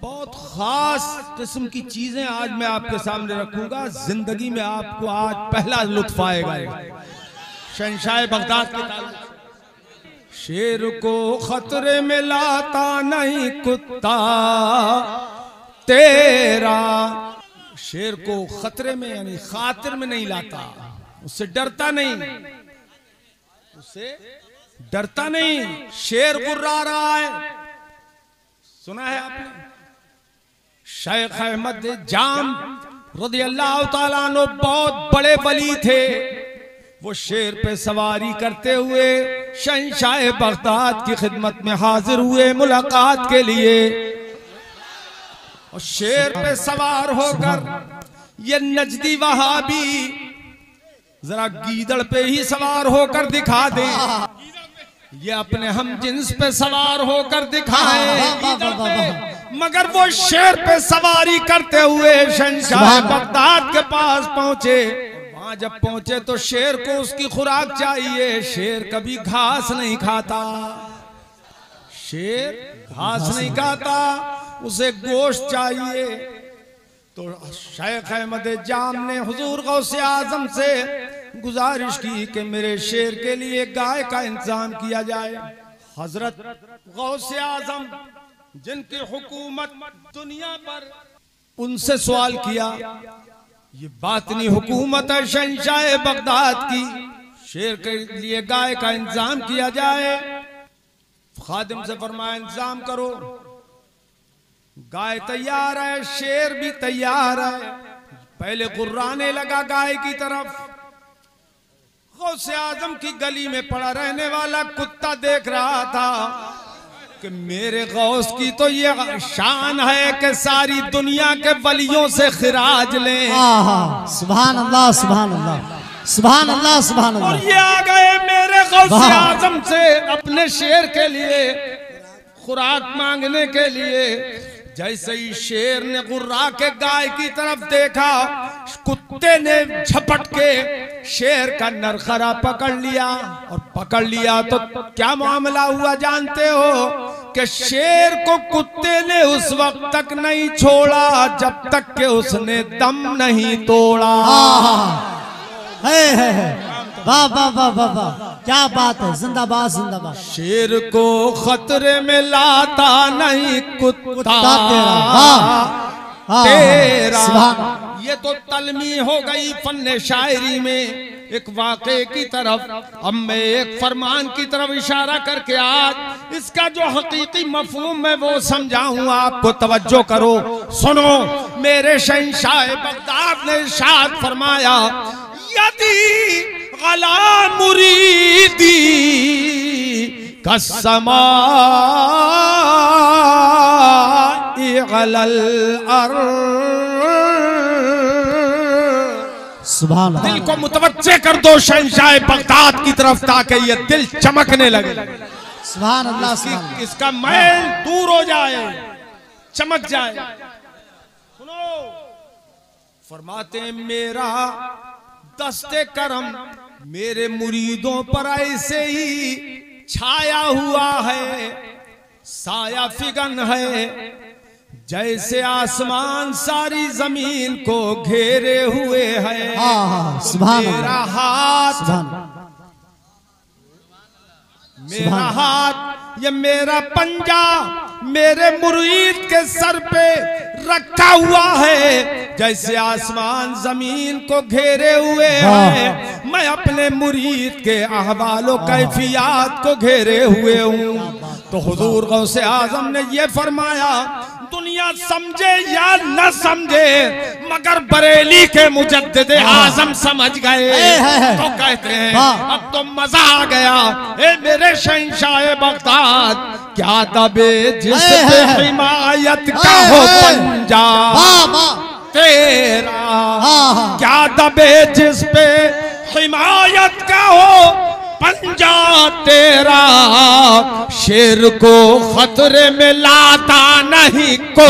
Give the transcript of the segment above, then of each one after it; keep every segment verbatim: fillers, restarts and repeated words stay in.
बहुत खास किस्म की चीजें आज मैं आपके सामने रखूंगा। जिंदगी में आपको आज पहला लुत्फ आएगा शहंशाह बगदाद के ताल्लुक। शेर को खतरे में लाता नहीं कुत्ता तेरा। शेर को खतरे में यानी खातिर में नहीं लाता, उससे डरता नहीं, उससे डरता नहीं। शेर गुर्रा रहा है, सुना है आपने? शेख अहमद जाम रज़ी अल्लाह ताला अन्हु बहुत बड़े वली थे। वो शेर पे सवारी करते हुए शहंशाह बगदाद की खिदमत में हाजिर हुए मुलाकात के लिए। और शेर पे सवार होकर ये नजदी वहाबी जरा गीदड़ पे ही सवार होकर दिखा दे, ये अपने हम जिन्स पे सवार होकर दिखाए, मगर वो शेर पे सवारी करते हुए शहंशाह बगदाद के पास पहुंचे। वहां जब पहुंचे तो शेर को उसकी खुराक चाहिए। शेर कभी घास नहीं खाता, शेर घास नहीं खाता, उसे गोश्त चाहिए। तो शेख अहमद जाम ने हुजूर गौसे आजम से गुजारिश की कि मेरे शेर के लिए गाय का इंतजाम किया जाए। हजरत गौसे आजम जिनकी हुकूमत दुनिया पर, उनसे सवाल किया, ये बातनी हुकूमत है शहंशाह बगदाद की, शेर के लिए गाय का इंतजाम किया जाए। खादिम से फरमाया इंतजाम करो। गाय तैयार है, शेर भी तैयार है। पहले गुर्राने लगा गाय की तरफ। गौसे आजम की गली में पड़ा रहने वाला कुत्ता देख रहा था कि मेरे गौस की तो ये शान है कि सारी दुनिया के वलियों से खिराज लें। सुभान अल्लाह, सुभान अल्लाह, सुभान अल्लाह, सुभान अल्लाह। और ये आ गए मेरे गौसे आजम से अपने शेर के लिए खुराक मांगने के लिए। जैसे ही शेर ने गुर्रा के गाय की तरफ देखा, कुत्ते ने झपट के शेर का नरखरा पकड़ लिया। और पकड़ लिया तो क्या मामला हुआ जानते हो? कि शेर को कुत्ते ने उस वक्त तक नहीं छोड़ा जब तक कि उसने दम नहीं तोड़ा। है है है, वाह वाह वाह वाह वाह, क्या बात है, जिंदाबाद जिंदाबाद। शेर को खतरे में लाता नहीं कुत्ता तेरा। ये तो तलमी हो गई फन्ने शायरी में एक वाक़े की तरफ। अब मैं एक फरमान की तरफ इशारा करके आज इसका जो हकीकी मफहूम है वो समझाऊं आपको। तवज्जो करो, सुनो। मेरे शहंशाह बगदाद ने इरशाद फरमाया, यदि गला मुरीदी कसमा गलल सुभान अल्लाह। दिल को मुतवज्जे कर दो शहंशाह बगदाद की तरफ ताकि ये दिल चमकने लगे। सुभान अल्लाह, सुभान। इसका मैल दूर हो जाए, चमक जाए। सुनो, फरमाते मेरा दस्ते करम मेरे मुरीदों पर ऐसे ही छाया हुआ है, साया फिगन है, जैसे आसमान सारी जमीन को घेरे हुए है। मेरा हाथ, मेरा हाथ, ये मेरा पंजा मेरे मुरीद के सर पे रखा हुआ है, जैसे आसमान जमीन को घेरे हुए है। मैं अपने मुरीद के अहवालों कैफियत को घेरे हुए हूँ। तो हुजूर गौसे आजम ने ये फरमाया, दुनिया समझे या न समझे मगर बरेली के मुजद्दिदे आजम समझ गए। तो कहते हैं अब तो मजा आ गया। ए मेरे शहंशाह बगदाद, क्या दबे जिस पे हिमायत का हो पंजा तेरा, क्या दबे जिस पे हिमायत का हो पंजा तेरा। शेर को खतरे में लाता नहीं को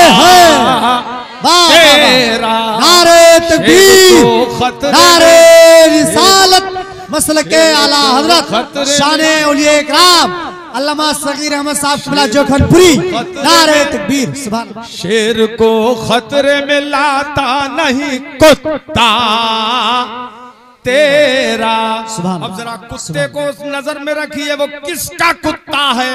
तेरा। नारे तकबीर, नारे रिसालत, मसलके आला हजरत शाने औलिया इकराम अल्लामा सगीर अहमद साहब किबला जोखनपुरी, नारे तकबीर, सुभान अल्लाह। शेर को खतरे में लाता नहीं कुत्ता तेरा। अब जरा कुत्ते को नजर में रखिए, वो किसका कुत्ता है?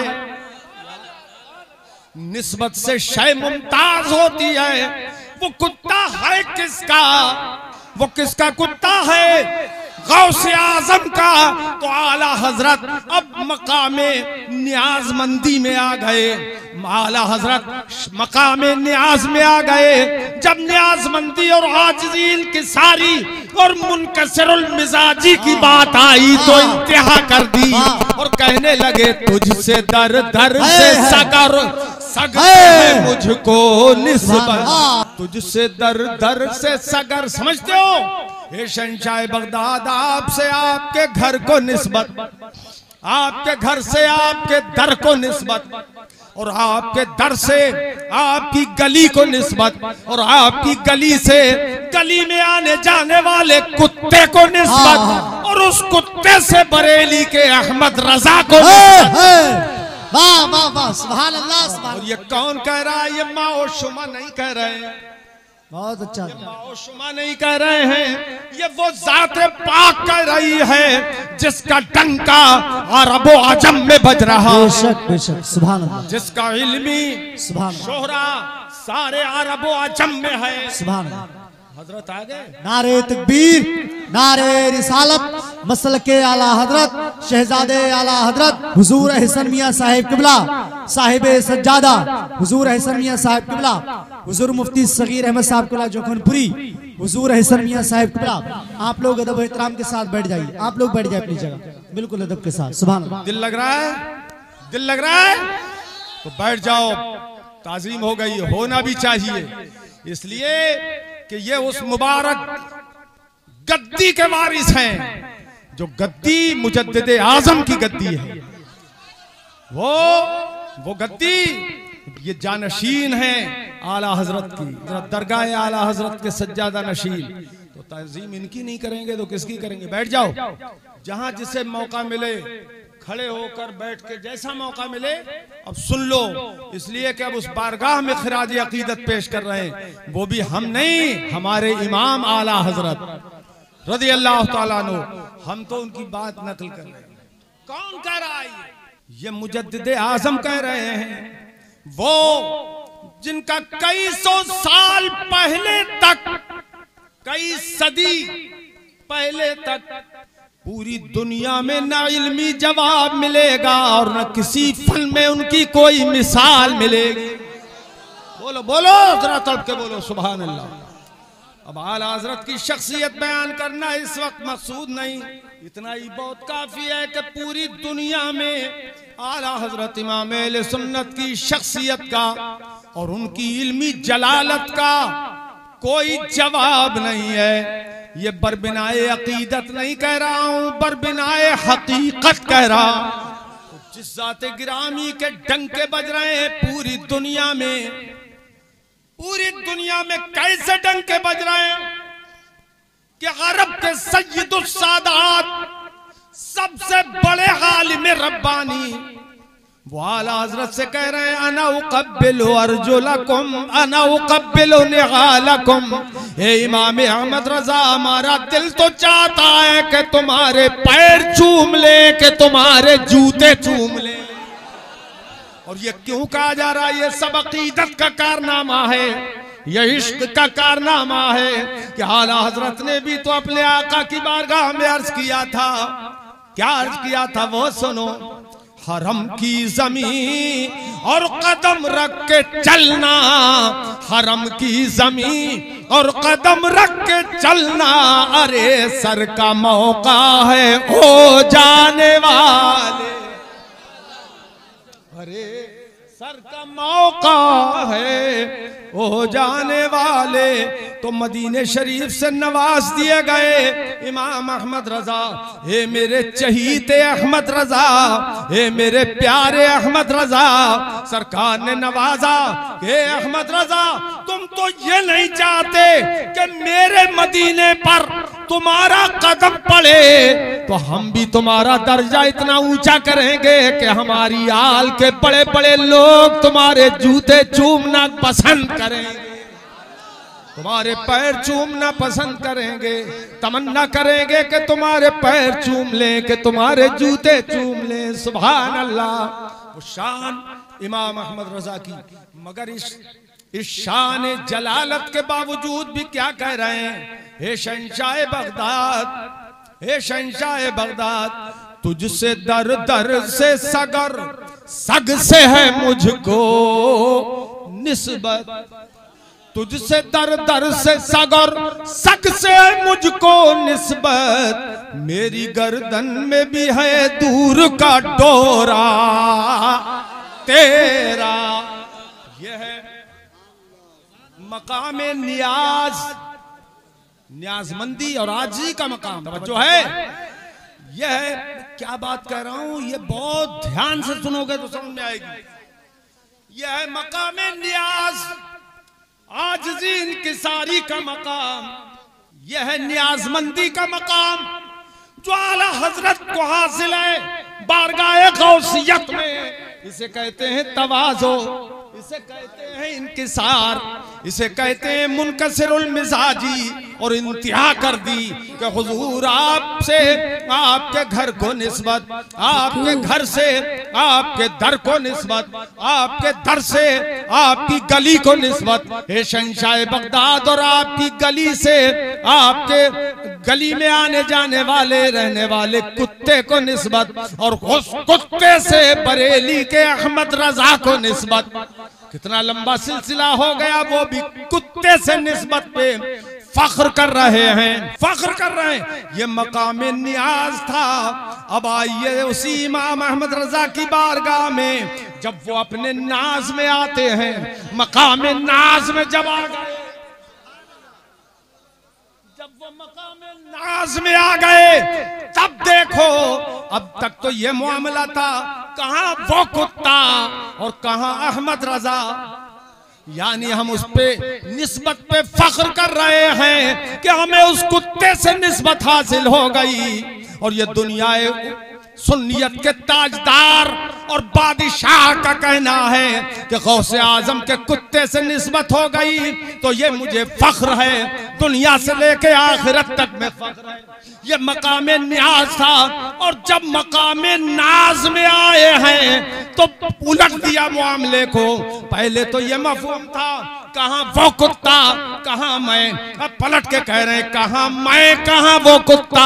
निस्बत से शय मुमताज होती है, वो कुत्ता है किसका? वो किसका कुत्ता है? गौसे आजम का। तो आला हजरत अब मकामे न्याजमंदी में आ गए, आला हजरत मकामे न्याज में आ गए। जब न्याजमंदी और आजिज़ी की सारी और मुनकसिरुल मिजाजी की बात आई तो इंतहा कर दी और कहने लगे तुझसे दर दर से सगर सगर मुझको निस्बत, तुझसे दर दर से सगर। समझते हो? ये शहंशाह बगदाद आपसे आपके घर को निस्बत, आपके घर से आपके दर को निस्बत, और आपके दर से आपकी गली को निस्बत, और आपकी गली से गली में आने जाने वाले कुत्ते को निस्बत, और उस कुत्ते से बरेली के अहमद रजा को निस्बत। वाह वाह वाह, सुभान अल्लाह, सुभान। और ये कौन कह रहा है? ये माओ शुमा नहीं कह रहे हैं, बहुत अच्छा, माओ शुमा नहीं कह रहे हैं, ये वो जाते पाक कह रही है जिसका डंका अरबो अजम में बज रहा, बेशक बेशक, सुभान अल्लाह, जिसका इल्मी सुभान शोहरा सारे अरबो अजम में है, सुभान अल्लाह। हजरत आ गए। नारे तकबीर, नारे रिसालत, मसल के आला हजरत शहजादे आला हजरत हुजूर हसन मियां साहिब किबला, साहिब सज्जादा हुजूर हसन मियां साहिब किबला, हुजूर मुफ्ती सगीर अहमद साहब किबला जोखनपुरी, हुजूर हसन मियां साहिब किबला। आप लोग अदब एहतराम के साथ बैठ जाइए, आप लोग बैठ जाए अपनी जगह, बिल्कुल अदब के साथ, सुभान अल्लाह। दिल लग रहा है? दिल लग रहा है तो बैठ जाओ, ताजीम हो गई, होना भी चाहिए, इसलिए कि ये उस मुबारक गद्दी के वारिस हैं जो गद्दी मुजद्दिद आजम की गद्दी है। वो वो गद्दी ये जानशीन है आला हजरत की, दरगाह आला हजरत के सज्जादा नशीन। तो ताजीम इनकी नहीं करेंगे तो किसकी करेंगे? बैठ जाओ, जहां जिसे मौका मिले खड़े होकर बैठ के जैसा मौका मिले अब सुन लो, इसलिए कि अब उस बारगाह में खिराज अकीदत पेश कर रहे हैं, वो भी हम नहीं, हमारे इमाम आला हजरत रज़ी अल्लाह ताला अन्हु, हम तो उनकी बात नकल कर रहे हैं। कौन कह रहा है? ये मुजद्दिद आजम कह रहे हैं, वो जिनका कई सौ साल पहले तक, कई सदी पहले तक पूरी दुनिया में ना इल्मी जवाब मिलेगा और न किसी फन में उनकी कोई मिसाल मिलेगी। बोलो बोलो, जरा तड़प के बोलो सुभान अल्लाह। अब आला हजरत की शख्सियत बयान करना इस वक्त मकसूद नहीं, इतना ही बहुत काफी है कि पूरी दुनिया में आला हजरत इमाम अहले सुन्नत की शख्सियत का और उनकी इल्मी जलालत का कोई जवाब नहीं है। ये बरबिनाए अकीदत नहीं कह रहा हूं, बरबिनाए हकीकत कह रहा। जिस जाते गिरामी के डंके बज रहे हैं पूरी दुनिया में, पूरी दुनिया में कैसे डंके बज रहे हैं कि अरब के सय्यदुस सादात, सबसे बड़े आलिम रब्बानी, वो आला हजरत से कह रहे हैं अना उक़ब्बिलु अर्जुलकुम अना उक़ब्बिलु निगालकुम। हे इमाम अहमद रजा, हमारा दिल तो चाहता है कि तुम्हारे पैर चूम ले, कि तुम्हारे जूते चूम ले। और ये क्यों कहा जा रहा है? ये सब अकीदत का कारनामा है, ये इश्क का कारनामा है कि आला हजरत ने भी तो अपने आका की बारगाह में अर्ज किया था। क्या अर्ज किया था वो सुनो। हरम की जमीन और कदम रख के चलना, हरम की जमीन और कदम रख के चलना, अरे सर का मौका है ओ जाने वाले, अरे सर का मौका है ओ जाने वाले। तो मदीने शरीफ से नवाज दिए गए इमाम अहमद रजा, हे मेरे चहीते अहमद रजा, हे मेरे प्यारे अहमद रजा, सरकार ने नवाजा। हे अहमद रजा, तुम तो ये नहीं चाहते कि मेरे मदीने पर तुम्हारा कदम पड़े तो हम भी तुम्हारा दर्जा इतना ऊंचा करेंगे कि हमारी आल के बड़े बड़े लोग तुम्हारे जूते चूमना पसंद करेंगे, तुम्हारे पैर चूमना पसंद करेंगे, तमन्ना करेंगे कि तुम्हारे पैर चूम लें, कि तुम्हारे जूते चूम लें। सुभान अल्लाह। वो शान इमाम अहमद रजा की, मगर इस इस शान जलालत के बावजूद भी क्या कह रहे हैं? हे शहंशाह बगदाद, हे शहंशाह बगदाद, तुझसे दर दर से सगर, सग से है मुझको निस्बत, तुझसे दर दर से सगर, सग से है मुझको निस्बत, मेरी गर्दन में भी है दूर का डोरा तेरा। यह है मकाम नियाज, न्याजमंदी और आजी का मकाम जो है। यह है, क्या बात कह रहा हूं, यह बहुत ध्यान से सुनोगे तो समझ में आएगी। यह है मकाम नियाज, आजिज़ी इंकिसारी का मकाम, यह है न्याजमंदी का मकाम जो आला हजरत को हासिल है बारगाह गौसियत में। इसे कहते हैं तवाज़ो, इसे कहते हैं इंकिसार, इसे कहते हैं मुनकसिरुल मिजाजी। और इंतहा कर दी कि हुजूर आपसे, आपके घर को निस्बत, आपके घर से आपके दर को निस्बत, आपके दर से आपकी गली को निस्बत, हे शहंशाह बगदाद, और आपकी गली से आपके गली में आने जाने वाले रहने वाले कुत्ते को निस्बत, और उस कुत्ते से बरेली के अहमद रजा को निस्बत। कितना लंबा सिलसिला हो गया, वो भी कुत्ते से निस्बत पे फख्र कर रहे हैं, फख्र कर रहे हैं। ये मकाम नियाज था। अब आइए उसी इमाम अहमद रजा की बारगाह में, जब वो अपने नाज में आते हैं, मकाम नाज में जब आ गए, जब वो मकाम नाज में आ गए, तब देखो, अब तक तो ये मामला था, कहां वो कुत्ता और कहां अहमद रजा। यानी हम उस पे निस्बत पे फख्र कर रहे हैं कि हमें उस कुत्ते से निस्बत हासिल हो गई। और ये दुनिया सुन्नियत के ताजदार और बादशाह का कहना है कि गौसे आजम के कुत्ते से निस्बत हो गई, तो ये मुझे फख्र है, दुनिया से लेके आखिरत तक में फख्र है। ये मकामे न्याज था। और जब मकामे नाज में आए हैं तो उलट दिया मामले को। पहले तो ये मफहूम था, कहां वो कुत्ता कहां मैं, अब पलट के कह रहे हैं कहां मैं कहां वो कुत्ता।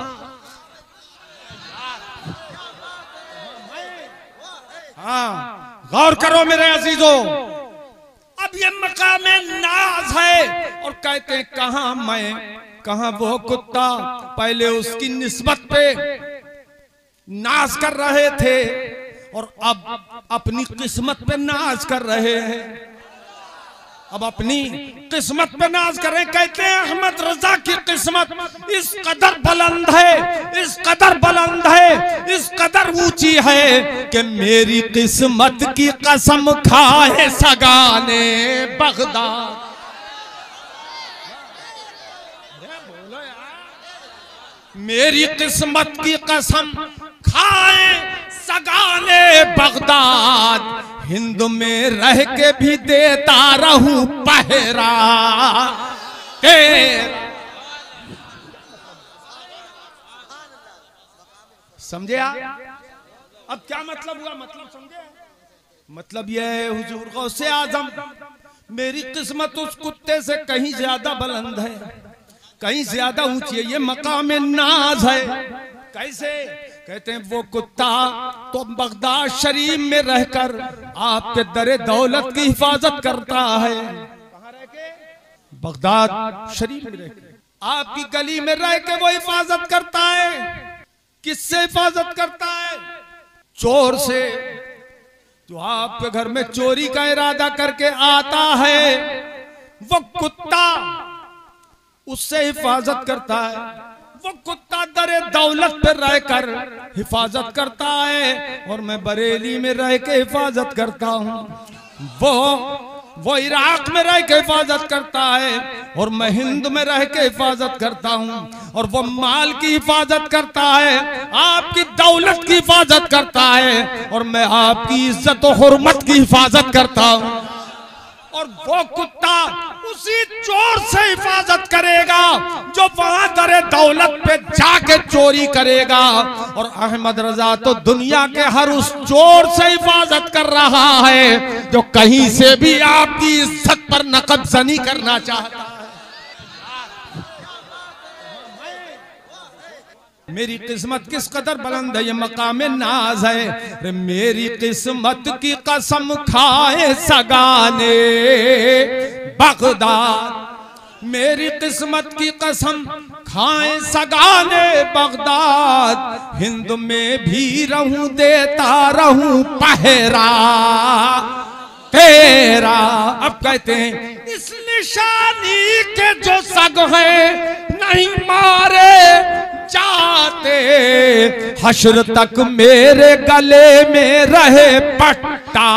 हाँ, गौर करो मेरे अजीजों, अब ये मकामे नाज है और कहते हैं कहां मैं कहां वो कुत्ता। पहले उसकी निस्बत पे नाज कर रहे थे और अब अपनी किस्मत पे नाज कर रहे हैं, अब अपनी किस्मत पे नाज कर रहे हैं। कहते हैं अहमद रजा की किस्मत इस कदर बुलंद है, इस कदर बुलंद है, इस कदर ऊंची है कि मेरी किस्मत की कसम खाए सगाने बगदाद। मेरी किस्मत की कसम खाए सगाने बगदाद, हिंद में रह के भी देता रहूं पहरा तेरा। समझे आप? अब क्या मतलब हुआ? मतलब समझे? मतलब यह है हुजूर गौसे आजम, मेरी किस्मत उस कुत्ते से कहीं ज्यादा बुलंद है, कहीं ज्यादा ऊंची है। ये मकाम नाज है। कैसे? कहते हैं वो कुत्ता तो बगदाद शरीफ में रहकर आपके दरे दौलत की हिफाजत करता है। कहां रह के? बगदाद शरीफ में रह के, आपकी गली में रह के वो हिफाजत करता है। किससे हिफाजत करता है? चोर से, जो आपके घर में चोरी का इरादा करके आता है, वो कुत्ता उससे हिफाजत करता है। वो कुत्ता दरे दौलत पे रहकर हिफाजत करता है और मैं बरेली में रह के हिफाजत करता हूँ। वो वो इराक में रह के हिफाजत करता है और मैं हिंद में रह के हिफाजत करता हूँ। और वो माल की हिफाजत करता है, आपकी दौलत की हिफाजत करता है, और मैं आपकी इज्जत और हुर्मत की हिफाजत करता हूं। और वो कुत्ता उसी चोर से हिफाजत करेगा जो वहां दरे दौलत पे जाके चोरी करेगा। और अहमद रजा तो दुनिया के हर उस चोर से हिफाजत कर रहा है जो कहीं से भी आपकी इज्जत पर नकबजनी करना चाहता है। मेरी किस्मत किस कदर बुलंद है, ये मकाम नाज है। रे मेरी किस्मत की कसम खाए सगाने बगदाद, मेरी किस्मत की कसम खाए सगाने बगदाद, हिंद में भी रहूं देता रहूं पहरा तेरा। अब कहते हैं इस निशानी के जो सग है नहीं मारे जाते, हश्र तक मेरे गले में रहे पट्टा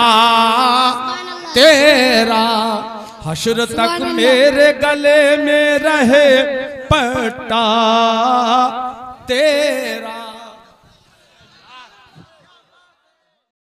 तेरा, हश्र तक मेरे गले में रहे पट्टा तेरा।